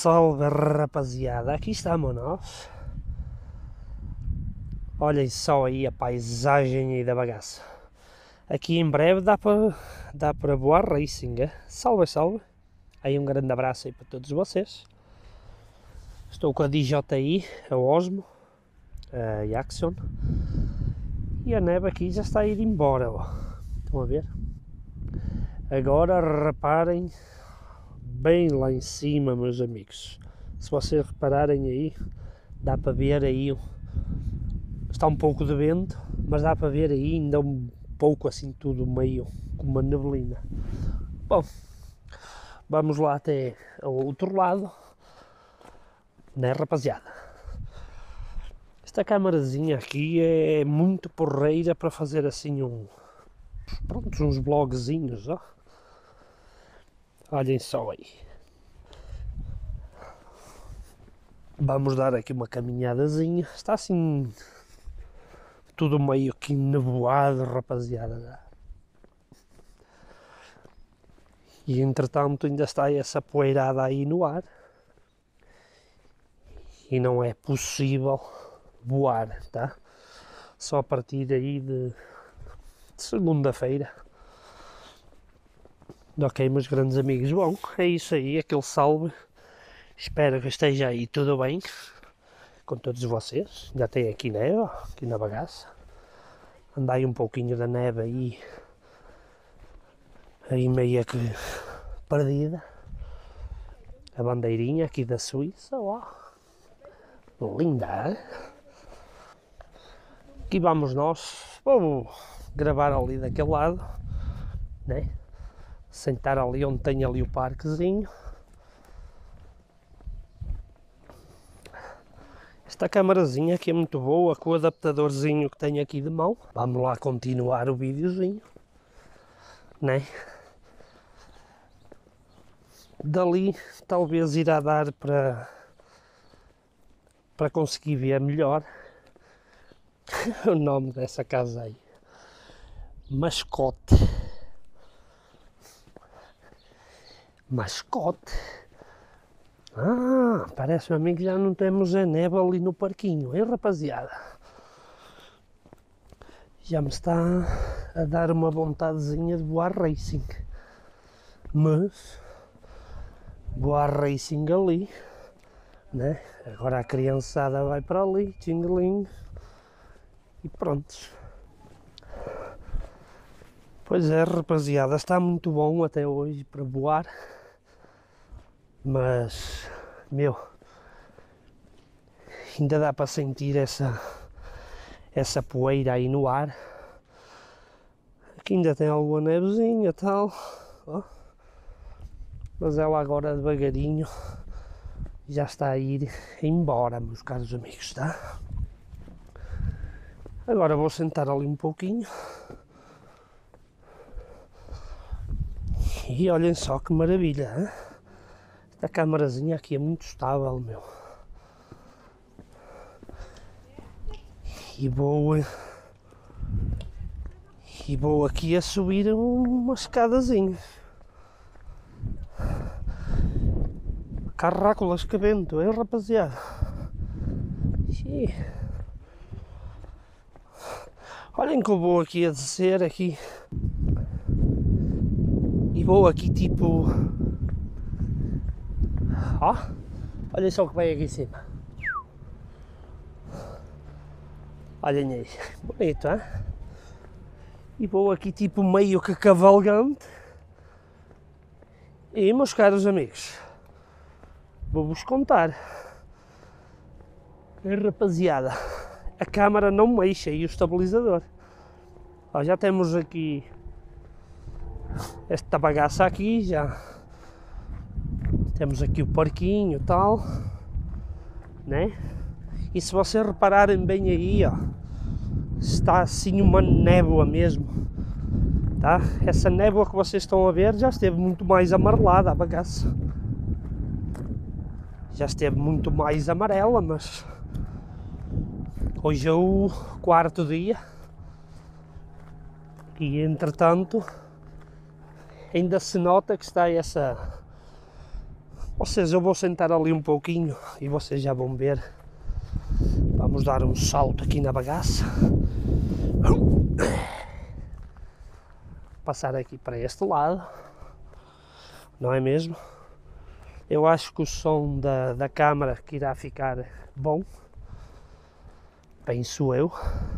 salve rapaziada, aqui estamos nós. Olhem só aí a paisagem aí da bagaça. Aqui em breve dá para voar racing, salve, salve. Aí um grande abraço aí para todos vocês. Estou com a DJI, a Osmo, a Yaxon. E a neve aqui já está a ir embora, ó. Estão a ver? Agora reparem bem lá em cima, meus amigos. Se vocês repararem aí, dá para ver aí, está um pouco de vento, mas dá para ver aí ainda um pouco assim tudo meio com uma neblina. Bom, vamos lá até ao outro lado, né, rapaziada? Esta câmarazinha aqui é muito porreira para fazer assim uns vlogzinhos, ó. Olhem só aí. Vamos dar aqui uma caminhadazinha. Está assim tudo meio que nevoado, rapaziada. E entretanto ainda está essa poeirada aí no ar. E não é possível voar, tá? Só a partir aí de segunda-feira. Ok, meus grandes amigos, bom, é isso aí, aquele salve. Espero que esteja aí tudo bem com todos vocês. Já tem aqui neve, aqui na bagaça. Andai um pouquinho da neve aí meio que perdida. A bandeirinha aqui da Suíça, ó. Linda, hein? Aqui vamos nós. Vou gravar ali daquele lado, né? Sentar ali onde tem ali o parquezinho. Esta câmarazinha aqui é muito boa, com o adaptadorzinho que tenho aqui de mão. Vamos lá continuar o videozinho, né? Dali talvez irá dar para conseguir ver melhor o nome dessa casa aí. Mascote. Mascote. Ah, parece-me a mim que já não temos a neve ali no parquinho, hein, rapaziada? Já me está a dar uma vontadezinha de voar racing. Mas voar racing ali, né? Agora a criançada vai para ali, tchingeling, e prontos. Pois é, rapaziada, está muito bom até hoje para voar. Mas, meu, ainda dá para sentir essa poeira aí no ar. Aqui ainda tem alguma nevezinha e tal, ó. Mas ela agora devagarinho já está a ir embora, meus caros amigos, tá? Agora vou sentar ali um pouquinho. E olhem só que maravilha, hein? Esta câmarazinha aqui é muito estável, meu. E vou aqui a subir uma escadazinha. Carráculas que vento, hein, rapaziada? Ixi. Olhem que eu vou aqui a descer aqui. E vou aqui tipo... Ó, olhem só o que vai aqui em cima. Olhem aí, bonito, hein? E vou aqui tipo meio que cavalgante. E, meus caros amigos, vou-vos contar. Rapaziada, a câmara não mexe aí o estabilizador. Ó, já temos aqui esta bagaça aqui, já temos aqui o parquinho e tal, né? E se vocês repararem bem aí, ó, está assim uma névoa mesmo, tá? Essa névoa que vocês estão a ver já esteve muito mais amarelada a bagaça. Já esteve muito mais amarela, mas hoje é o quarto dia e entretanto ainda se nota que está Vocês, eu vou sentar ali um pouquinho e vocês já vão ver. Vamos dar um salto aqui na bagaça. Passar aqui para este lado, não é mesmo? Eu acho que o som da câmara que irá ficar bom, penso eu.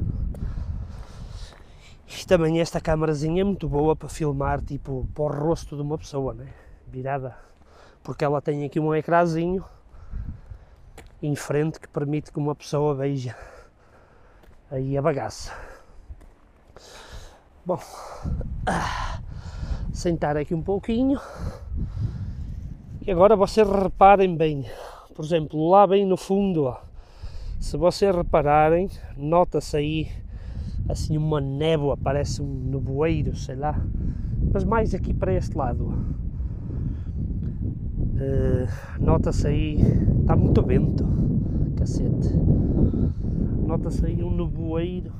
E também esta câmarazinha é muito boa para filmar, tipo, para o rosto de uma pessoa, né? Virada, porque ela tem aqui um ecrãzinho em frente que permite que uma pessoa veja aí a bagaça. Bom, sentar aqui um pouquinho e agora vocês reparem bem, por exemplo, lá bem no fundo, ó, se vocês repararem, nota-se aí assim uma névoa, parece um nevoeiro, sei lá, mas mais aqui para este lado, nota-se aí, está muito vento, cacete, nota-se aí um nevoeiro.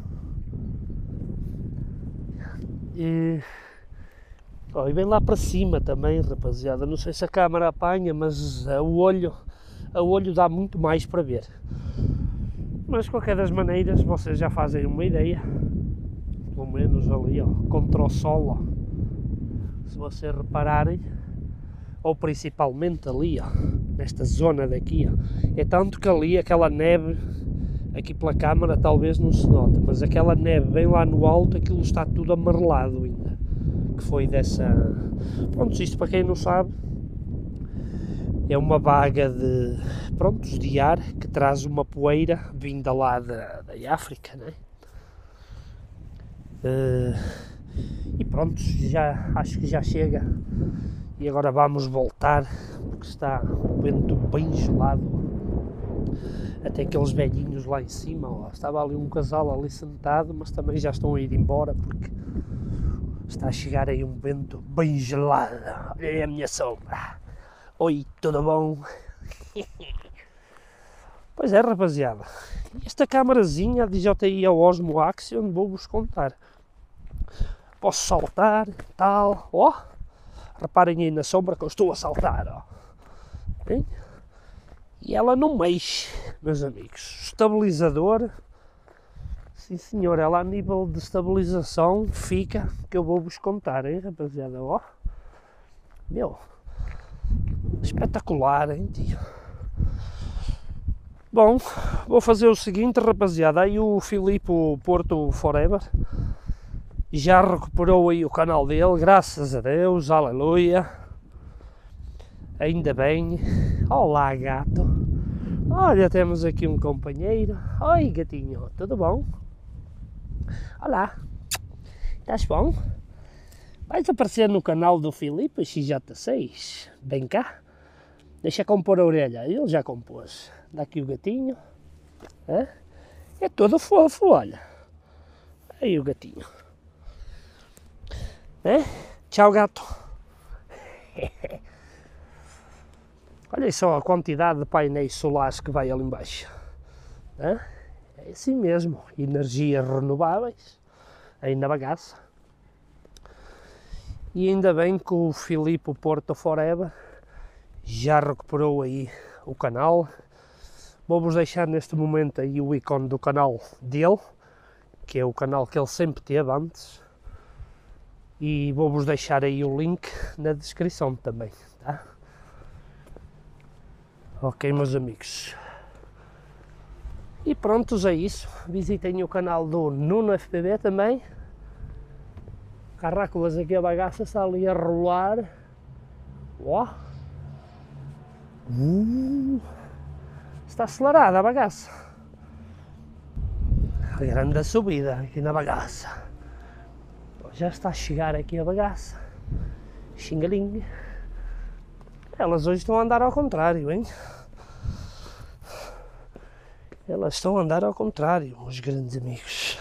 E vem lá para cima também, rapaziada, não sei se a câmera apanha, mas a olho dá muito mais para ver. Mas de qualquer das maneiras, vocês já fazem uma ideia, pelo menos ali, ó, contra o sol, ó, se vocês repararem, ou principalmente ali, ó, nesta zona daqui, ó, é tanto que ali aquela neve, aqui pela câmara talvez não se note, mas aquela neve bem lá no alto, aquilo está tudo amarelado ainda, que foi dessa, pronto, isto para quem não sabe, é uma vaga de ar que traz uma poeira vinda lá da África, né? E pronto, acho que já chega e agora vamos voltar, porque está um vento bem gelado. Até aqueles velhinhos lá em cima, ó, estava ali um casal ali sentado, mas também já estão a ir embora porque está a chegar aí um vento bem gelado. Olha aí a minha sombra. Oi, tudo bom? Pois é, rapaziada, esta câmarazinha DJI Osmo Action vou-vos contar. Posso saltar, tal, ó, reparem aí na sombra que eu estou a saltar, ó. Hein? E ela não mexe, meus amigos. Estabilizador, sim senhor, ela a nível de estabilização fica, que eu vou-vos contar, hein, rapaziada, ó. Meu, espetacular, hein, tio. Bom, vou fazer o seguinte, rapaziada, aí o Filipe Porto Forever já recuperou aí o canal dele, graças a Deus, aleluia. Ainda bem. Olá, gato. Olha, temos aqui um companheiro. Oi, gatinho, tudo bom? Olá. Estás bom? Vais aparecer no canal do Filipe XJ6. Vem cá. Deixa compor a orelha. Ele já compôs. Dá aqui o gatinho. É todo fofo, olha. Aí o gatinho. Tchau, gato. Olha só a quantidade de painéis solares que vai ali embaixo. É assim mesmo, energias renováveis, aí na bagaça. E ainda bem que o Filipe Porto Forever já recuperou aí o canal. Vou-vos deixar neste momento aí o ícone do canal dele, que é o canal que ele sempre teve antes. E vou-vos deixar aí o link na descrição também, tá? Ok, meus amigos. E prontos, é isso. Visitem o canal do Nuno FPV também. Carráculas, aqui a bagaça está ali a rolar. Ó. Está acelerada a bagaça. A grande subida aqui na bagaça. Já está a chegar aqui a bagaça. Xingaling. Elas hoje estão a andar ao contrário, hein? Elas estão a andar ao contrário, meus grandes amigos.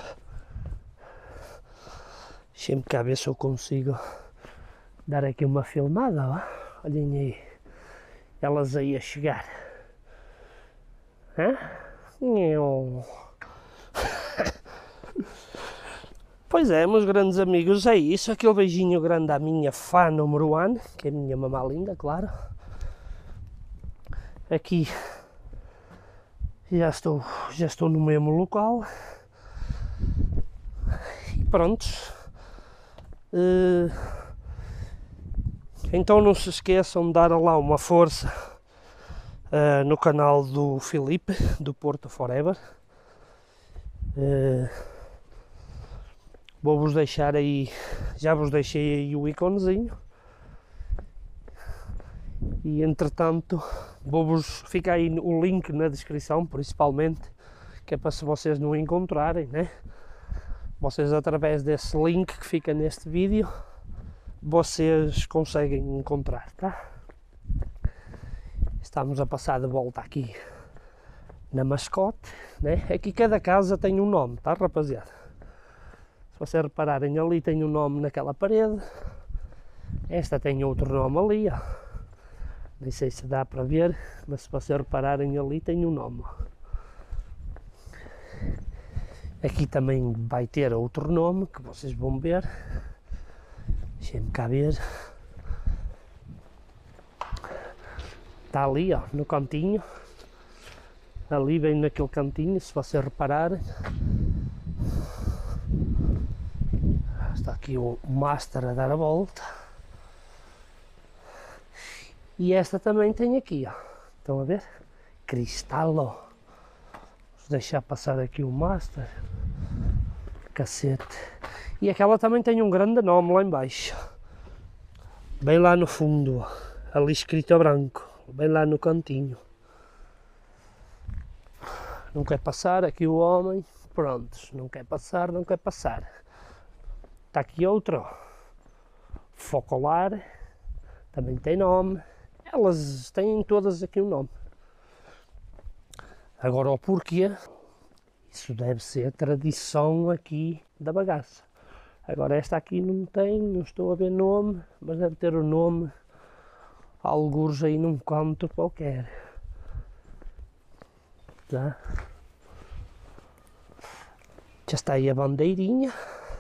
Deixem-me cá ver se eu consigo dar aqui uma filmada, ó. Olhem aí. Elas aí a chegar. Pois é, meus grandes amigos, é isso. Aquele beijinho grande à minha fã número 1, que é a minha mamá linda, claro. Aqui já estou no mesmo local. E prontos. Então não se esqueçam de dar lá uma força no canal do Filipe, do Porto Forever. Vou-vos deixar aí, já vos deixei aí o iconezinho. E entretanto vou-vos ficar aí o link na descrição, principalmente, que é para se vocês não encontrarem, né? Vocês, através desse link que fica neste vídeo, vocês conseguem encontrar, tá? Estamos a passar de volta aqui na mascote, né? Aqui cada casa tem um nome, tá, rapaziada? Se vocês repararem, ali tem um nome naquela parede, esta tem outro nome ali, ó. Nem sei se dá para ver, mas se vocês repararem, ali tem um nome. Aqui também vai ter outro nome que vocês vão ver. Deixem-me cá ver. Está ali, ó, no cantinho. Ali, bem naquele cantinho, se vocês repararem. Está aqui o Master a dar a volta. E esta também tem aqui, ó. Estão a ver? Cristalo. Vou deixar passar aqui o Master. Cacete. E aquela também tem um grande nome lá em baixo. Bem lá no fundo, ó. Ali escrito a branco. Bem lá no cantinho. Não quer passar aqui o homem. Prontos. Não quer passar, não quer passar. Está aqui outro. Focolar. Também tem nome. Elas têm todas aqui um nome. Agora o porquê, isso deve ser tradição aqui da bagaça. Agora esta aqui não tem, não estou a ver nome, mas deve ter o nome algures aí num canto qualquer. Tá? Já está aí a bandeirinha.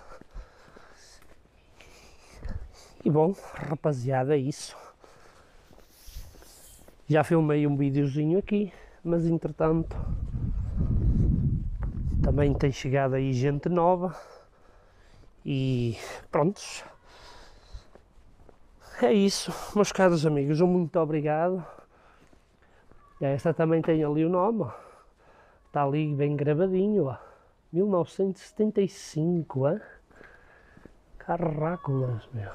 E bom, rapaziada, é isso. Já filmei um videozinho aqui, mas entretanto também tem chegado aí gente nova e prontos. É isso, meus caros amigos, muito obrigado. Esta também tem ali o nome, ó. Está ali bem gravadinho, ó. 1975, hein? Caracolas, meu.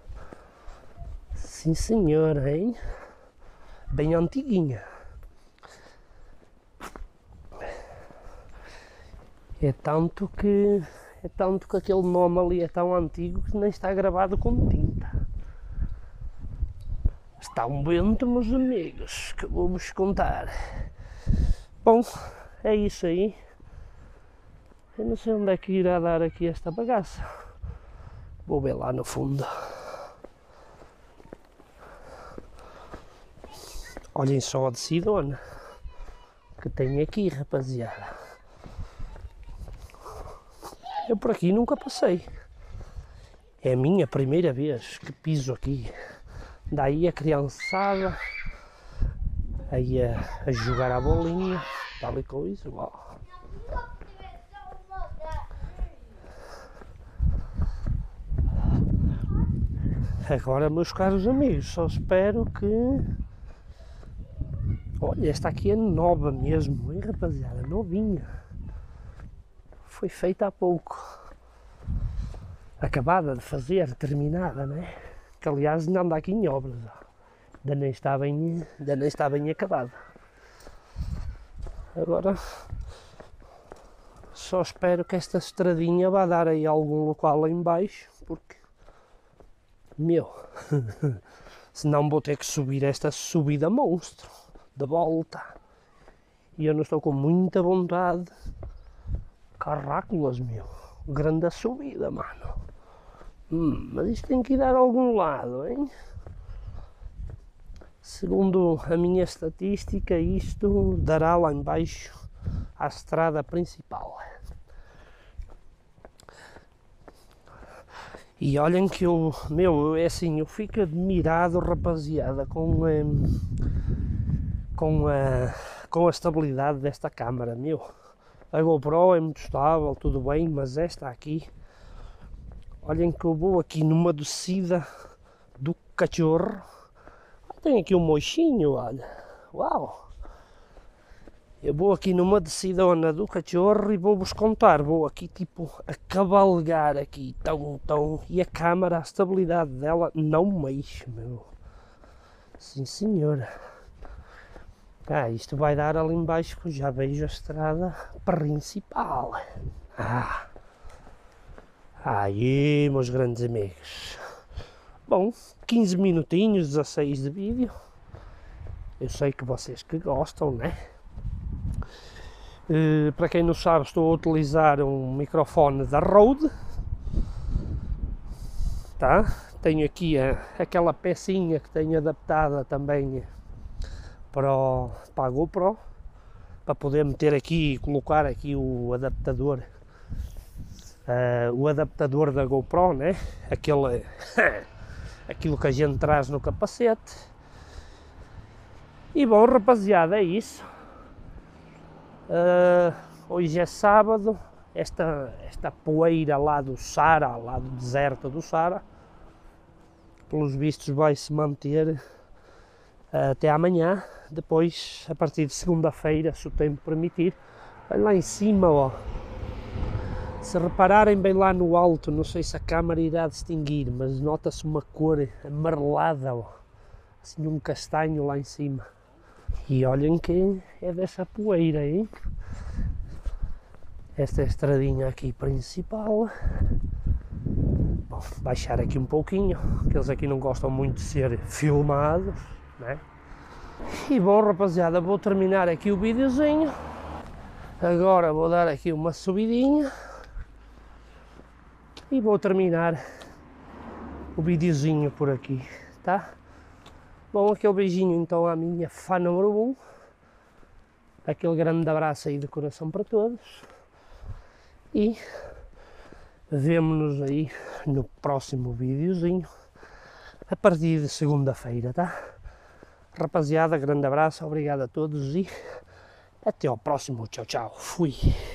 Sim senhor, hein? Bem antiguinha. É tanto que aquele nome ali é tão antigo que nem está gravado com tinta. Está um vento, meus amigos, que vou-vos contar. Bom, é isso aí. Eu não sei onde é que irá dar aqui esta bagaça. Vou ver lá no fundo. Olhem só a decidona que tem aqui, rapaziada. Eu por aqui nunca passei. É a minha primeira vez que piso aqui. Daí a criançada aí a jogar a bolinha, tal e coisa. Ó. Agora, meus caros amigos, só espero que... Olha, esta aqui é nova mesmo, hein, rapaziada? Novinha. Foi feita há pouco. Acabada de fazer, terminada, né? Que aliás ainda anda aqui em obras. Ó. Ainda nem está bem acabada. Agora, só espero que esta estradinha vá dar aí algum local lá em baixo, porque... Meu... Senão vou ter que subir esta subida monstro. De volta. E eu não estou com muita vontade. Caracolas, meu. Grande subida, mano. Mas isto tem que ir dar a algum lado, hein? Segundo a minha estatística, isto dará lá embaixo à estrada principal. E olhem que é assim, eu fico admirado, rapaziada, com com a estabilidade desta câmara, meu. A GoPro é muito estável, tudo bem, mas esta aqui, olhem que eu vou aqui numa descida do cachorro. Tem aqui um mochinho, olha, uau! Eu vou aqui numa descidona do cachorro e vou-vos contar, vou aqui tipo a cavalgar aqui, tão, e a câmara, a estabilidade dela não mexe, meu. Sim senhora. Isto vai dar ali embaixo, que eu já vejo a estrada principal. Aí, meus grandes amigos. Bom, 15 minutinhos, 16 de vídeo. Eu sei que vocês que gostam, né? Para quem não sabe, estou a utilizar um microfone da Rode. Tá? Tenho aqui aquela pecinha que tenho adaptada também para a GoPro, para poder meter aqui e colocar aqui o adaptador da GoPro, né? Aquilo que a gente traz no capacete. E bom, rapaziada, é isso. Hoje é sábado. Esta poeira lá do Saara, lá do deserto do Saara, pelos vistos vai se manter até amanhã. Depois, a partir de segunda-feira, se o tempo permitir, vai lá em cima, ó. Se repararem bem lá no alto, não sei se a câmara irá distinguir, mas nota-se uma cor amarelada, ó, assim um castanho lá em cima. E olhem que é dessa poeira, hein? Esta é a estradinha aqui principal. Bom, baixar aqui um pouquinho, que eles aqui não gostam muito de ser filmados, né? E bom, rapaziada, vou terminar aqui o videozinho. Agora vou dar aqui uma subidinha e vou terminar o videozinho por aqui, tá? Bom, aquele beijinho então à minha fã número 1. Aquele grande abraço aí de coração para todos. E vemo-nos aí no próximo videozinho, a partir de segunda-feira, tá? Rapaziada, grande abraço, obrigado a todos e até ao próximo. Tchau, tchau. Fui.